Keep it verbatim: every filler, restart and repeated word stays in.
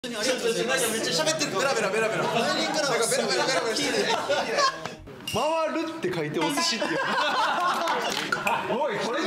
ありがとうございます。めっちゃ喋ってる。ベラベラベラベラ。来年からはベラベラベラベラしてる。回るって書いてお寿司っていう。おい、これ